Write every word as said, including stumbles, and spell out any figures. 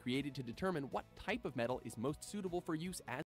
created to determine what type of metal is most suitable for use as